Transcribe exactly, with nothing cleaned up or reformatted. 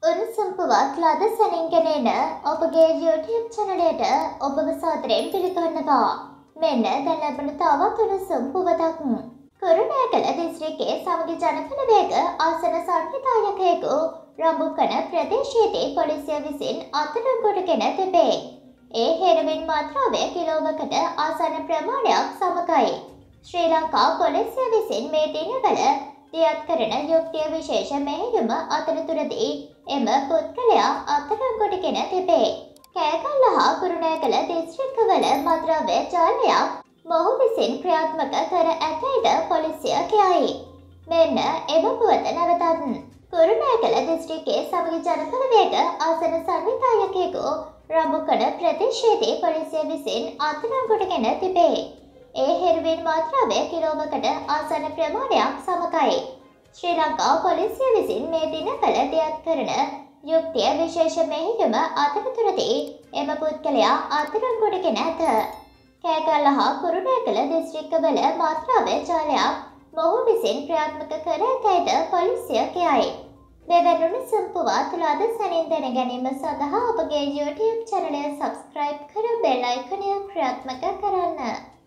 උණුසුම් පුවත් ලද සැනින්ගෙන එන ඔබගේ YouTube චැනලයට ඔබව සාදරයෙන් පිළිගන්නවා. මෙන්න දැන් ලැබෙන තවත් උණුසුම් පුවතක්. කුරුණෑගල දිස්ත්‍රික්කයේ සමගි ජනපල වේග ආසන සංවිධායකයෙකු රඹුකන ප්‍රදේශයේදී පොලිසිය විසින් අත්අඩංගුවටගෙන තිබේ. ඒ හෙරොයින් මාත්‍රාව කිලෝවකට ආසන්න ප්‍රමාණයක් සමගයි. ශ්‍රී ලංකා පොලිසිය විසින් මේ දිනවල දියත් කරන යුක්තිය විශේෂ මෙහෙයුම අතරතුරදී එම පුද්ගලයා අත්අඩංගුවටගෙන තිබේ. කෑගල්ල හා කුරුණෑගල දිස්ත්‍රික්කවල මත්ද්‍රව්‍ය ජාලයක් මොහු විසින් ක්‍රියාත්මක කර ඇතැයිද පොලිසිය කියයි. මෙන්න එම පුවත නැවතත්. කුරුණෑගල දිස්ත්‍රික්කයේ සමගි ජනපල වේග ආසන සංවිධායකයෙකු රඹුකන ප්‍රදේශයේදී පොලිසිය විසින් අත්අඩංගුවටගෙන තිබේ. ඒ හෙරොයින් මාත්‍රාව කිලෝවකට ආසන්න ප්‍රමාණයක් සමගයි. ශ්‍රී ලංකා පොලිසිය විසින් මේ දිනවල දියත් කරන යුක්තිය විශේෂ මෙහෙයුම අතරතුරදී එම පුද්ගලයා අත්අඩංගුවටගෙන ඇත. කෑගල්ල හා කුරුණෑගල දිස්ත්‍රික්කවල මාත්‍රාව ජාලයක් මොහු විසින් ක්‍රියාත්මක කර ඇතැයිද පොලිසිය කියයි. මෙවැනි උණුසුම් පුවත් ලද සැනින් දැන ගැනීම සඳහා ඔබගේ YouTube චැනලය සබ්ස්ක්‍රයිබ් කර බෙල් අයිකනය ක්‍රියාත්මක කරන්න.